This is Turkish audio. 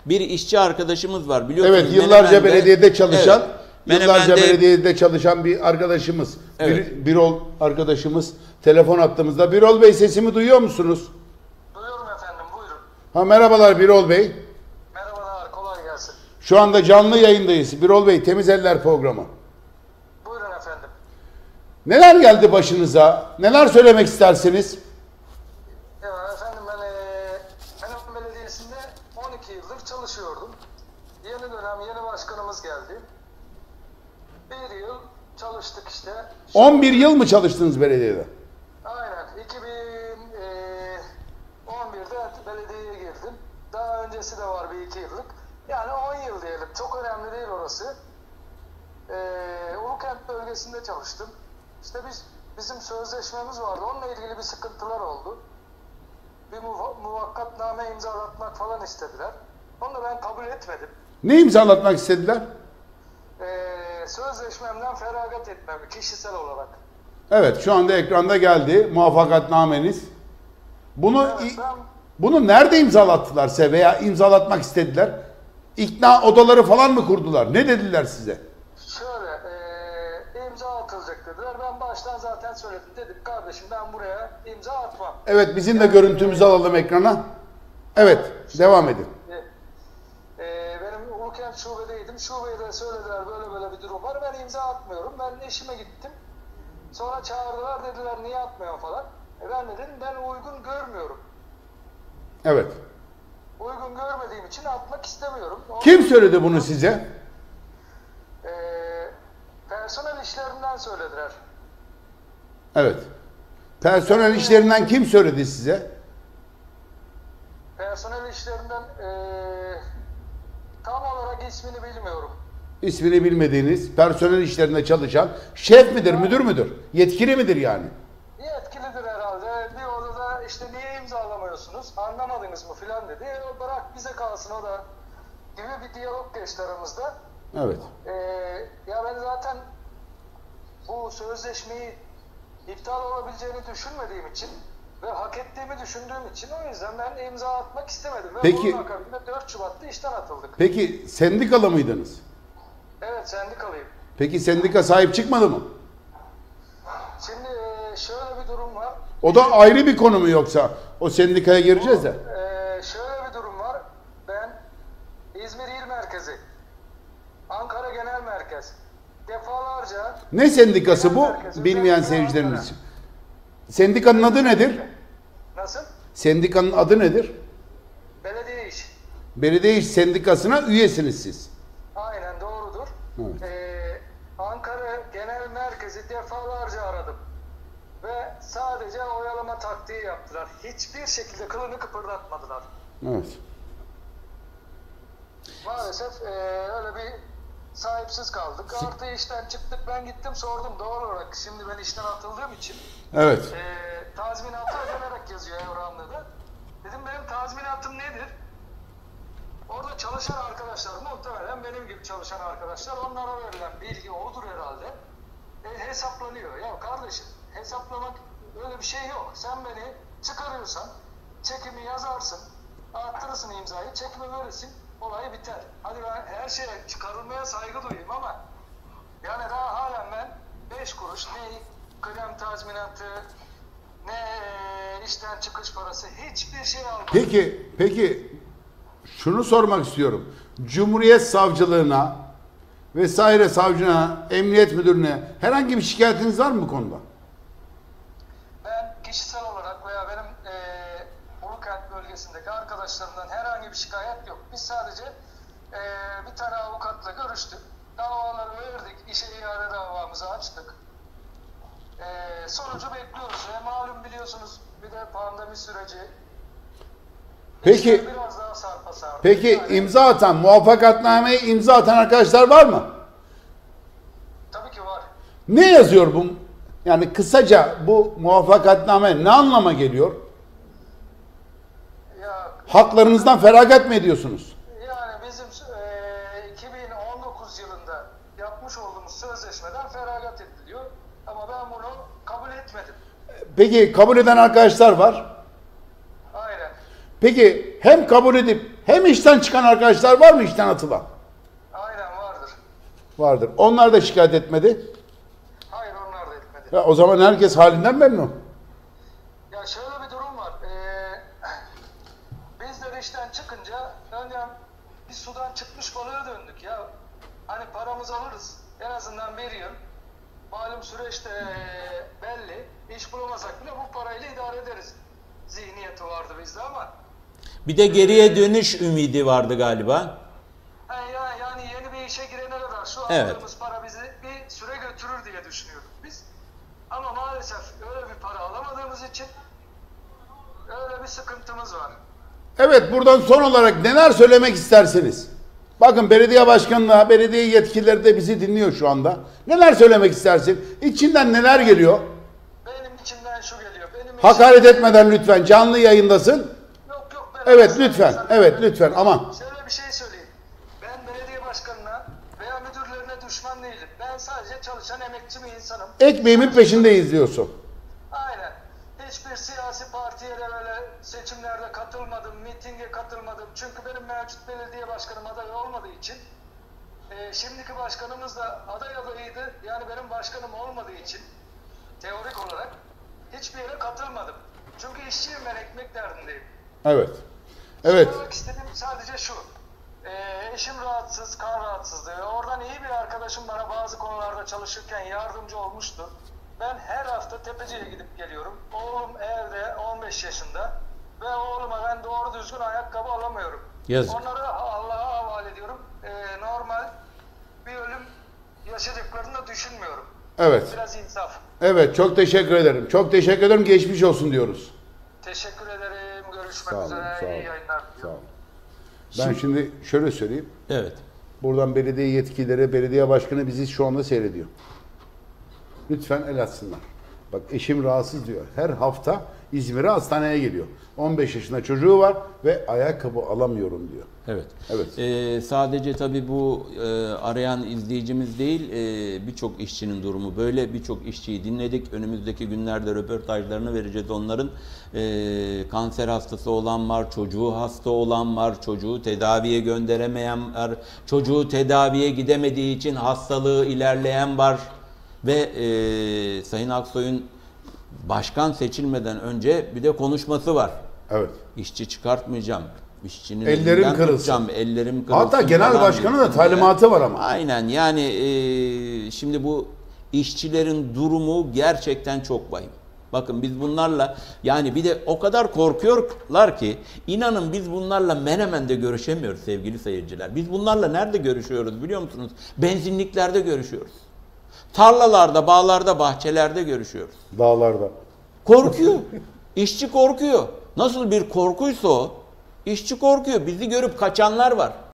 bir işçi arkadaşımız var, biliyorsunuz. Evet, yıllarca belediyede çalışan, evet, yıllarca belediyede çalışan bir arkadaşımız, evet. Birol arkadaşımız telefon attığımızda. Birol Bey, sesimi duyuyor musunuz? Duyuyorum efendim, buyurun. Ha, merhabalar Birol Bey. Merhabalar, kolay gelsin. Şu anda canlı yayındayız. Birol Bey, Temiz Eller programı. Buyurun efendim. Neler geldi başınıza? Neler söylemek istersiniz? Ya efendim Fener Belediyesi'nde 12 yıldır çalışıyordum. Yeni dönem, yeni başkanımız geldi. Bir yıl çalıştık işte. 11 yıl mı çalıştınız belediyede? Aynen. 2011'de belediyeye girdim. Daha öncesi de var bir iki yıllık. Yani 10 yıl diyelim. Çok önemli değil orası. Ulukent bölgesinde çalıştım. İşte bizim sözleşmemiz vardı. Onunla ilgili bir sıkıntılar oldu. Bir muvakkatname imzalatmak falan istediler. Onu da ben kabul etmedim. Ne imzalatmak istediler? Sözleşmemden feragat etmemi kişisel olarak. Evet, şu anda ekranda geldi muvaffakatnameniz. Evet, Bunu nerede imzalattılar size veya imzalatmak istediler? İkna odaları falan mı kurdular? Ne dediler size? Şöyle, imza atılacak dediler. Ben baştan zaten söyledim. Dedim kardeşim, ben buraya imza atmam. Evet, bizim de görüntümüzü alalım ekrana. Evet, devam edin. Benim Ulukent şubedeydim. Şubeye de söylediler böyle böyle bir durum var. Ben imza atmıyorum. Ben eşime gittim. Sonra çağırdılar, dediler niye atmıyorsun falan. Ben dedim ben uygun görmüyorum. Evet. Uygun görmediğim için atmak istemiyorum. Kim söyledi bunu size? Personel işlerinden söylediler. Evet. Personel işlerinden kim söyledi size? Personel işlerinden tam olarak ismini bilmiyorum. İsmini bilmediğiniz, personel işlerinde çalışan şef midir, müdür müdür? Yetkili midir yani? Yetkilidir herhalde. Bir odada işte niye imzalamıyorsunuz, anlamadınız mı filan dedi. Bırak bize kalsın o da gibi bir diyalog geçti aramızda. Evet. Ya ben zaten bu sözleşmeyi iptal olabileceğini düşünmediğim için ve hak ettiğimi düşündüğüm için o yüzden ben imza atmak istemedim. Ve Peki, bunun akabinde 4 Şubat'ta işten atıldık. Peki sendikalı mıydınız? Evet, sendikalıyım. Peki sendika sahip çıkmadı mı? Şimdi şöyle bir durum var. O da ayrı bir konu mu yoksa? O sendikaya gireceğiz de. Şöyle bir durum var. Ben İzmir İl Merkezi, Ankara Genel Merkez, defalarca... Ne sendikası bu? Merkezi, Bilmeyen özellikle seyircilerimiz Ankara. için. Sendikanın adı nedir? Nasıl? Sendikanın adı nedir? Belediye iş. Belediye İş Sendikası'na üyesiniz siz. Aynen, doğrudur. Evet. Ankara Genel Merkezi defalarca aradım. Ve sadece oyalama taktiği yaptılar. Hiçbir şekilde kılını kıpırdatmadılar. Evet. Maalesef öyle bir sahipsiz kaldık. Artı işten çıktık, ben gittim sordum doğal olarak. Şimdi ben işten atıldığım için Evet. tazminatı ödenerek yazıyor evramda da. Dedim benim tazminatım nedir? Orada çalışan arkadaşlar, muhtemelen benim gibi çalışan arkadaşlar, onlara verilen bilgi odur herhalde. Hesaplanıyor. Ya kardeşim, hesaplamak öyle bir şey yok. Sen beni çıkarıyorsan çekimi yazarsın, arttırırsın imzayı, çekimi verirsin, olay biter. Hadi ben her şeye çıkarılmaya saygı duyayım ama yani daha halen ben 5 kuruş ne kıdem tazminatı, ne işten çıkış parası, hiçbir şey almadım. Peki şunu sormak istiyorum. Cumhuriyet Savcılığına vesaire savcına, emniyet müdürüne herhangi bir şikayetiniz var mı bu konuda? Ben kişisel olarak veya benim Ulukent bölgesindeki arkadaşlarımdan herhangi bir şikayet yok. Biz sadece bir tane avukatla görüştük. Davaları verdik. İşe iade davamızı açtık. Sonucu bekliyoruz. Malum biliyorsunuz bir de pandemi süreci. Peki, biraz daha sarpa sardı. peki Yani, imza atan, muvaffakatnameye imza atan arkadaşlar var mı? tabii ki var. Ne yazıyor bu? Yani kısaca bu muvaffakatname ne anlama geliyor? Ya, Haklarınızdan feragat mı ediyorsunuz? yani bizim 2019 yılında yapmış olduğumuz sözleşmeden feragat ediliyor. Ama ben bunu kabul etmedim. Peki kabul eden arkadaşlar var. Aynen. Peki hem kabul edip hem işten çıkan arkadaşlar var mı, işten atılan? Aynen vardır. Vardır. Onlar da şikayet etmedi. Hayır onlar da etmedi. Ya, o zaman herkes halinden memnun. Ya şöyle bir durum var. Biz de işten çıkınca önce bir sudan çıkmış balığa döndük ya. Hani paramızı alırız. En azından bir yıl. Malum süreçte belli. İş bulamasak bile bu parayla idare ederiz. Zihniyeti vardı bizde ama. Bir de geriye dönüş ümidi vardı galiba. Yani yeni bir işe girene kadar şu Evet. aldığımız para bizi bir süre götürür diye düşünüyorduk biz. Ama maalesef öyle bir para alamadığımız için öyle bir sıkıntımız var. Evet, buradan son olarak neler söylemek istersiniz? Bakın belediye başkanlığı, belediye yetkilileri de bizi dinliyor şu anda. Neler söylemek istersin? İçinden neler geliyor? Benim içimden şu geliyor. Hakaret etmeden lütfen, canlı yayındasın. Yok. Evet lütfen, evet lütfen, aman. Şöyle bir şey söyleyeyim. Ben belediye başkanına veya müdürlerine düşman değilim. Ben sadece çalışan emekçi bir insanım. Ekmeğimin peşindeyiz diyorsun. Aynen. Hiçbir siyasi partiye de böyle seçimlerde katılmadım, mitinge katılmadım. Çünkü benim mevcut belediye başkanım aday olmadığı için şimdiki başkanımız da aday adayıydı. Yani benim başkanım olmadığı için teorik olarak hiçbir yere katılmadım. Çünkü işçiyim ben, ekmek derdindeyim. Evet. Evet. Söylemek istediğim sadece şu. Eşim rahatsız, kan rahatsızlığı. Oradan iyi bir arkadaşım bana bazı konularda çalışırken yardımcı olmuştu. Ben her hafta Tepeci'ye gidip geliyorum. Oğlum evde 15 yaşında ve oğluma ben doğru düzgün ayakkabı alamıyorum. Yazık. Onları Allah'a havale ediyorum. Normal bir ölüm yaşadıklarını da düşünmüyorum. Evet. Biraz insaf. Evet, çok teşekkür ederim. Çok teşekkür ederim. Geçmiş olsun diyoruz. Teşekkür ederim. Görüşmek Sağ olun, üzere. sağ olun. İyi yayınlar. Sağ olun. Ben şimdi şöyle söyleyeyim. Evet. Buradan belediye yetkilileri, belediye başkanı bizi şu anda seyrediyor. Lütfen el atsınlar. Bak eşim rahatsız diyor. Her hafta İzmir'e hastaneye geliyor. 15 yaşında çocuğu var ve ayakkabı alamıyorum diyor. Evet. Evet. Sadece tabii bu arayan izleyicimiz değil, birçok işçinin durumu böyle. Birçok işçiyi dinledik. Önümüzdeki günlerde röportajlarını vereceğiz onların. Kanser hastası olan var, çocuğu hasta olan var, çocuğu tedaviye gönderemeyen var, çocuğu tedaviye gidemediği için hastalığı ilerleyen var. Ve Sayın Aksoy'un başkan seçilmeden önce bir de konuşması var. Evet. İşçi çıkartmayacağım. İşçinin Ellerim elinden kırılsın. tutacağım, ellerim kırılsın. Hatta genel falan başkanı da diyorsun. talimatı var ama. Aynen yani şimdi bu işçilerin durumu gerçekten çok vahim. Bakın biz bunlarla yani bir de o kadar korkuyorlar ki inanın biz bunlarla Menemen'de görüşemiyoruz sevgili seyirciler. Biz bunlarla nerede görüşüyoruz biliyor musunuz? Benzinliklerde görüşüyoruz. Tarlalarda, bağlarda, bahçelerde görüşüyoruz. Dağlarda. Korkuyor. İşçi korkuyor. Nasıl bir korkuysa o, işçi korkuyor. Bizi görüp kaçanlar var.